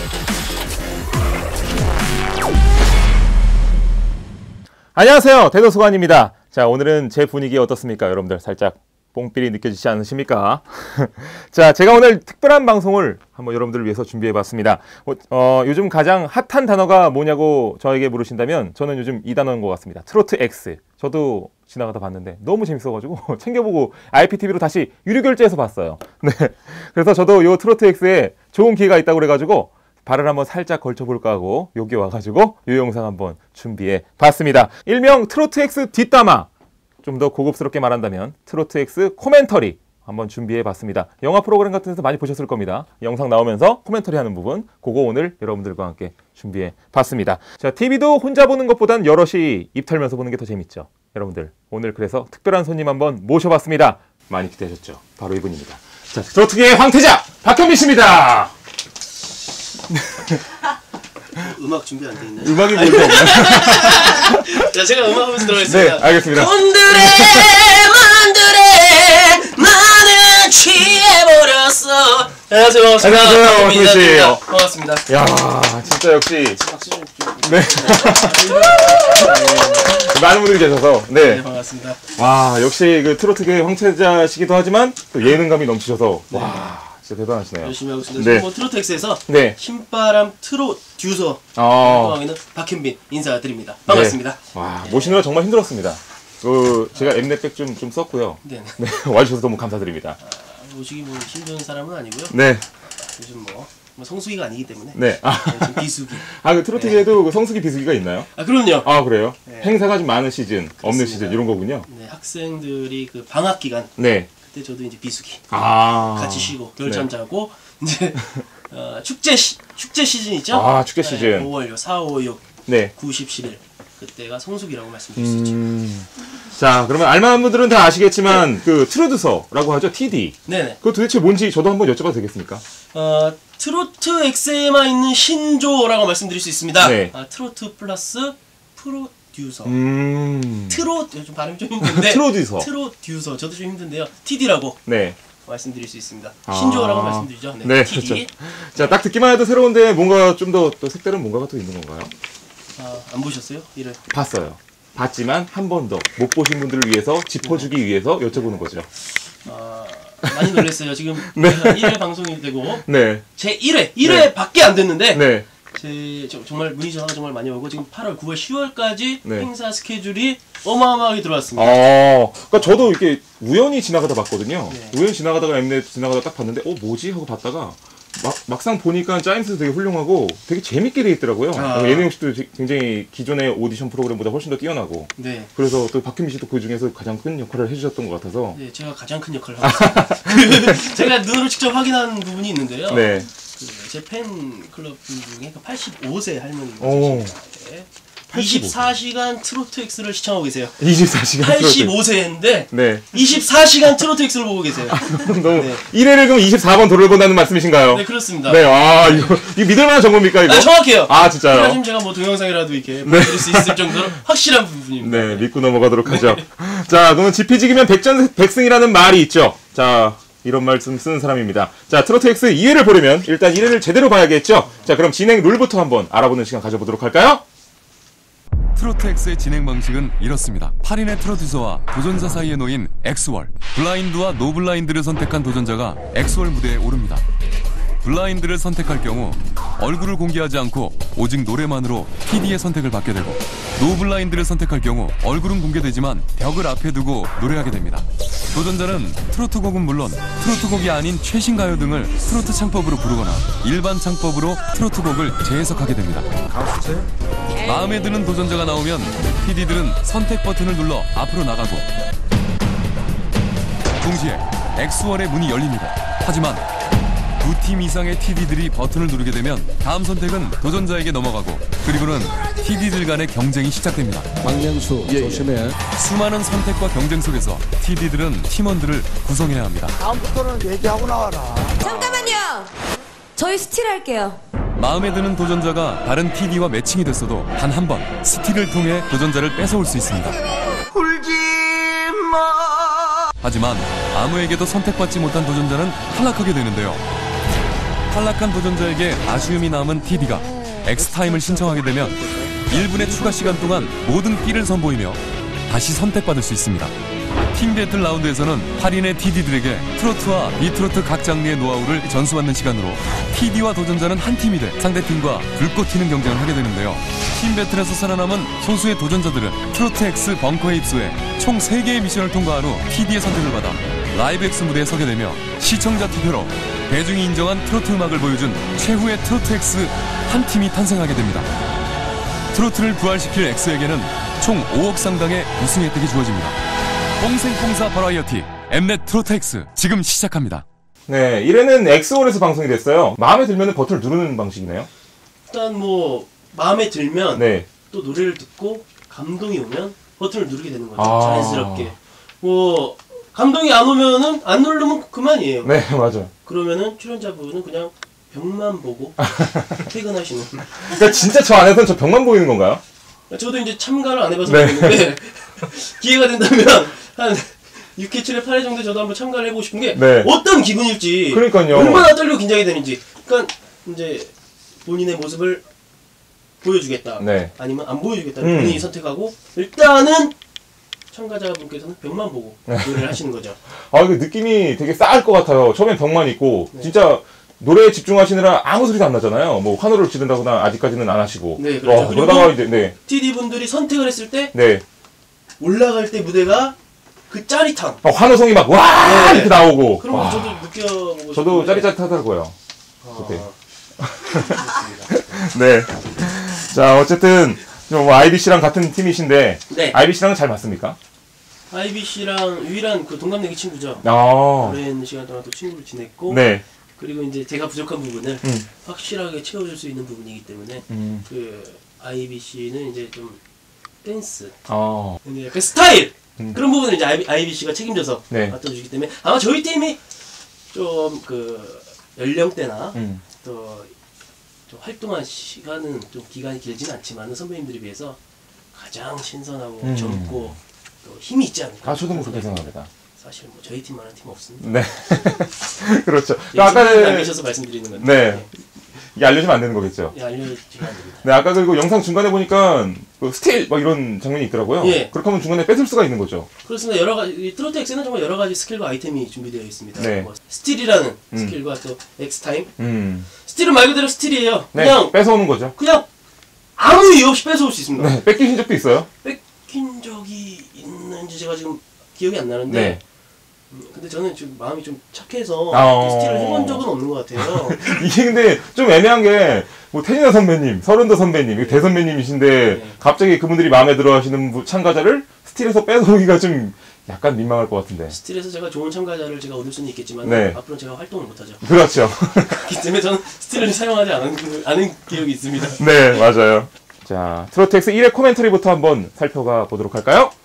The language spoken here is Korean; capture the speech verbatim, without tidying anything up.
안녕하세요, 대도수관입니다. 자, 오늘은 제 분위기 어떻습니까? 여러분들 살짝 뽕삘이 느껴지지 않으십니까? 자, 제가 오늘 특별한 방송을 한번 여러분들을 위해서 준비해봤습니다. 어, 어, 요즘 가장 핫한 단어가 뭐냐고 저에게 물으신다면 저는 요즘 이 단어인 것 같습니다. 트로트 X. 저도 지나가다 봤는데 너무 재밌어가지고 챙겨보고 아이피티비로 다시 유료 결제해서 봤어요. 네, 그래서 저도 요 트로트 X에 좋은 기회가 있다고 그래가지고 발을 한번 살짝 걸쳐볼까 하고 여기 와가지고 이 영상 한번 준비해 봤습니다. 일명 트로트 X 뒷담화, 좀 더 고급스럽게 말한다면 트로트 X 코멘터리 한번 준비해 봤습니다. 영화 프로그램 같은 데서 많이 보셨을 겁니다. 영상 나오면서 코멘터리 하는 부분, 그거 오늘 여러분들과 함께 준비해 봤습니다. 자, 티비도 혼자 보는 것보단 여럿이 입 털면서 보는 게 더 재밌죠. 여러분들, 오늘 그래서 특별한 손님 한번 모셔봤습니다. 많이 기대하셨죠? 바로 이분입니다. 자, 트로트계의 황태자 박현민 씨입니다. 음악 준비 안 돼 있나요? 음악이 뭘까 없나요? 자, 제가 음악 하면서 들어가겠습니다. 네, 알겠습니다. 곤드레 만드레 나는 취해버렸어. 안녕하세요, 반갑습니다. 안녕하세요, 박현민 씨. 반갑습니다. 야, 진짜 역시 박수 좀 좀. 네. 많은 분들이 계셔서 네. 네, 반갑습니다. 와, 역시 그 트로트계의 황태자시기도 하지만 또 예능감이 넘치셔서 네. 와, 진짜 대단하시네요. 열심히 하고 있습니다. 네. 뭐 트로트 X에서 네. 신바람 트로듀서 어. 방송하는 박현빈 인사드립니다. 반갑습니다. 네. 와, 모시느라 정말 힘들었습니다. 그 제가 엠넷백 좀, 좀 썼고요. 네네. 네, 와주셔서 너무 감사드립니다. 아, 모시기 뭐 힘든 사람은 아니고요. 네. 요즘 뭐, 뭐 성수기가 아니기 때문에. 네. 아, 네, 좀 비수기. 아, 그 트로트계에도 네. 그 성수기 비수기가 있나요? 아, 그럼요. 아, 그래요? 네. 행사가 좀 많은 시즌, 그렇습니다. 없는 시즌 이런 거군요. 네, 학생들이 그 방학 기간. 네. 그때 저도 이제 비수기. 아. 같이 쉬고 겨울잠 네. 자고 이제 어, 축제 시, 축제 시즌 있죠? 아, 축제 시즌. 네, 오월, 사, 오, 육, 네. 구, 십, 십일. 그때가 성수기라고 말씀드릴 수 있죠. 음... 자, 그러면 알만한 분들은 다 아시겠지만 네. 그 트로듀서라고 하죠, 티디. 네네. 그거 도대체 뭔지 저도 한번 여쭤봐도 되겠습니까? 어, 트로트 X에만 있는 신조라고 말씀드릴 수 있습니다. 네. 아, 트로트 플러스 프로듀서. 음... 트로, 좀 발음이 좀 힘든데. 트로듀서. 트로듀서. 저도 좀 힘든데요. 티디라고. 네. 말씀드릴 수 있습니다. 아... 신조어라고 말씀드리죠. 네, 네, 티디. 그렇죠. 자, 딱 듣기만 해도 새로운데 뭔가 좀 더 또 색다른 뭔가가 또 있는 건가요? 아, 안 보셨어요? 이를 봤어요. 봤지만 한 번 더 못 보신 분들을 위해서 짚어주기 네. 위해서 여쭤보는 거죠. 아, 많이 놀랐어요. 지금 네. 일 회 방송이 되고 네. 제 일 회, 일 회 네. 밖에 안 됐는데 네. 제 저, 정말 문의 전화가 정말 많이 오고 지금 팔월, 구월, 시월까지 네. 행사 스케줄이 어마어마하게 들어왔습니다. 어, 그러니까 저도 이렇게 우연히 지나가다 봤거든요. 네. 우연히 지나가다가 엠넷 지나가다 딱 봤는데, 어 뭐지 하고 봤다가 막 막상 보니까 짜임새도 되게 훌륭하고 되게 재밌게 돼 있더라고요. 아. 예능 역시도 굉장히 기존의 오디션 프로그램보다 훨씬 더 뛰어나고. 네. 그래서 또 박현민 씨도 그 중에서 가장 큰 역할을 해주셨던 것 같아서. 네, 제가 가장 큰 역할을 하고 있습니다. 제가 눈으로 직접 확인한 부분이 있는데요. 네. 그 제 팬클럽 분 중에 그 팔십오 세 할머니 오. 계십니다. 네. 이십사 시간 트로트 X를 시청하고 계세요. 이십사 시간 팔십오 세인데 네. 이십사 시간 트로트 X를 보고 계세요. 너무 네. 일 회를 그럼 이십사 번 돌려본다는 말씀이신가요? 네, 그렇습니다. 네, 아, 이거, 이거 믿을만한 정보입니까, 이거? 아, 정확해요. 아, 진짜요? 지금 제가 뭐 동영상이라도 이렇게 보여드릴 수 있을 정도로 확실한 부분입니다. 네, 믿고 넘어가도록 하죠. 자, 그러면 지피지기면 백전백승이라는 말이 있죠. 자, 이런 말씀 쓰는 사람입니다. 자, 트로트 X 이 회를 보려면 일단 일 회를 제대로 봐야겠죠? 자, 그럼 진행 룰부터 한번 알아보는 시간 가져보도록 할까요? 트로트 X의 진행 방식은 이렇습니다. 팔 인의 트로듀서와 도전자 사이에 놓인 엑스월, 블라인드와 노블라인드를 선택한 도전자가 엑스월 무대에 오릅니다. 블라인드를 선택할 경우 얼굴을 공개하지 않고 오직 노래만으로 티디의 선택을 받게 되고, 노블라인드를 선택할 경우 얼굴은 공개되지만 벽을 앞에 두고 노래하게 됩니다. 도전자는 트로트곡은 물론 트로트곡이 아닌 최신 가요 등을 트로트 창법으로 부르거나 일반 창법으로 트로트곡을 재해석하게 됩니다. 마음에 드는 도전자가 나오면 피디들은 선택 버튼을 눌러 앞으로 나가고, 동시에 엑스월의 문이 열립니다. 하지만 두 팀 이상의 티디들이 버튼을 누르게 되면 다음 선택은 도전자에게 넘어가고, 그리고는 티디들 간의 경쟁이 시작됩니다. 박명수 예, 조심해. 수많은 선택과 경쟁 속에서 티디들은 팀원들을 구성해야 합니다. 다음부터는 얘기하고 나와라. 잠깐만요. 저희 스틸 할게요. 마음에 드는 도전자가 다른 티디와 매칭이 됐어도 단 한 번 스틸을 통해 도전자를 뺏어올 수 있습니다. 울지 마. 하지만 아무에게도 선택받지 못한 도전자는 탈락하게 되는데요. 탈락한 도전자에게 아쉬움이 남은 티디가 엑스타임을 신청하게 되면 일 분의 추가 시간 동안 모든 끼를 선보이며 다시 선택받을 수 있습니다. 팀 배틀 라운드에서는 할인의 티디들에게 트로트와 비트로트 각 장르의 노하우를 전수받는 시간으로 티디와 도전자는 한 팀이 돼 상대팀과 불꽃 튀는 경쟁을 하게 되는데요. 팀 배틀에서 살아남은 소수의 도전자들은 트로트 X 벙커에 입소해 총 세 개의 미션을 통과한 후 티디의 선택을 받아 라이브 X 무대에 서게 되며 시청자 투표로 대중이 인정한 트로트 음악을 보여준 최후의 트로트 X 한 팀이 탄생하게 됩니다. 트로트를 부활시킬 X에게는 총 오억 상당의 우승 혜택이 주어집니다. 뽕생뽕사 버라이어티 엠넷 트로트 X 지금 시작합니다. 네, 일 회는 엑스월에서 방송이 됐어요. 마음에 들면 버튼을 누르는 방식이네요. 일단 뭐 마음에 들면 네. 또 노래를 듣고 감동이 오면 버튼을 누르게 되는 거죠. 아. 자연스럽게. 뭐 감동이 안 오면은 안 누르면 그만이에요. 네, 맞아. 그러면은 출연자분은 그냥 벽만 보고 퇴근하시는. 그러니까 진짜 저 안에서는 저 벽만 보이는 건가요? 저도 이제 참가를 안 해봐서 네. 모르겠는데 기회가 된다면 한 육 회, 칠 회, 팔 회 정도 저도 한번 참가를 해보고 싶은 게 네. 어떤 기분일지, 그러니까요. 얼마나 떨리고 긴장이 되는지. 그러니까 이제 본인의 모습을 보여주겠다, 네. 아니면 안 보여주겠다 음. 본인이 선택하고 일단은 참가자분께서는 벽만 보고 노래를 하시는 거죠. 아, 이거 느낌이 되게 싸할 것 같아요. 처음엔 벽만 있고 네. 진짜 노래에 집중하시느라 아무 소리도 안 나잖아요. 뭐 환호를 지른다거나 아직까지는 안 하시고. 네, 그렇죠. 어, 그러다가 이제 네, 티디 분들이 선택을 했을 때 네. 올라갈 때 무대가 그 짜릿함. 어, 환호성이 막 와 네. 이렇게 나오고. 그런 거 와. 저도 느껴보고 저도 싶은데. 짜릿짜릿하더라고요. 아, 네. 그렇습니다. 네. 자, 어쨌든 뭐 아이비씨랑 같은 팀이신데 네. 아이비씨랑은 잘 맞습니까? 아이비씨랑 유일한 그 동갑내기 친구죠. 아. 오랜 시간 동안 또 친구를 지냈고, 네. 그리고 이제 제가 부족한 부분을 음. 확실하게 채워줄 수 있는 부분이기 때문에 음. 그 아이비씨는 이제 좀 댄스, 아. 근데 그 스타일 음. 그런 부분을 이제 아이비씨가 책임져서 네. 맡아주기 때문에 아마 저희 팀이 좀 그 연령대나 음. 또 좀 활동한 시간은 좀 기간이 길지는 않지만 선배님들에 비해서 가장 신선하고 음. 젊고 또 힘이 있지 않을까. 아, 저도 뭐 그렇게 생각합니다. 사실 뭐 저희 팀만한 팀 없습니다. 네. 그렇죠. 예, 아까 아까 그- 남기셔서 말씀드리는 건데. 네. 이게 알려주면 안 되는 거겠죠. 예, 알려주시면 안 됩니다. 네, 아까 그리고 영상 중간에 보니까 그 스틸 막 이런 장면이 있더라고요. 예. 그렇게 하면 중간에 뺏을 수가 있는 거죠. 그렇습니다. 여러 가지 이 트로트 X는 정말 여러 가지 스킬과 아이템이 준비되어 있습니다. 네. 뭐 스틸이라는 음. 스킬과 또 엑스타임. 음. 스틸은 말 그대로 스틸이에요. 네. 그냥 뺏어오는 거죠. 그냥 아무 이유 없이 뺏어올 수 있습니다. 네. 뺏기신 적도 있어요? 뺏긴 적이 있는지 제가 지금 기억이 안 나는데. 네. 음, 근데 저는 지금 마음이 좀 착해서 아. 스틸을 해본 적은 없는 것 같아요. 이게 근데 좀 애매한 게, 뭐, 태진아 선배님, 서른도 선배님, 이거 대선배님이신데, 네. 갑자기 그분들이 마음에 들어 하시는 분- 참가자를 스틸에서 뺏어오기가 좀 약간 민망할 것 같은데. 스틸에서 제가 좋은 참가자를 제가 얻을 수는 있겠지만 네. 앞으로는 제가 활동을 못하죠. 그렇죠. 그렇기 때문에 저는 스틸을 사용하지 않은, 않은 기억이 있습니다. 네, 맞아요. 자, 트로트 X 일 회 코멘터리부터 한번 살펴가 보도록 할까요?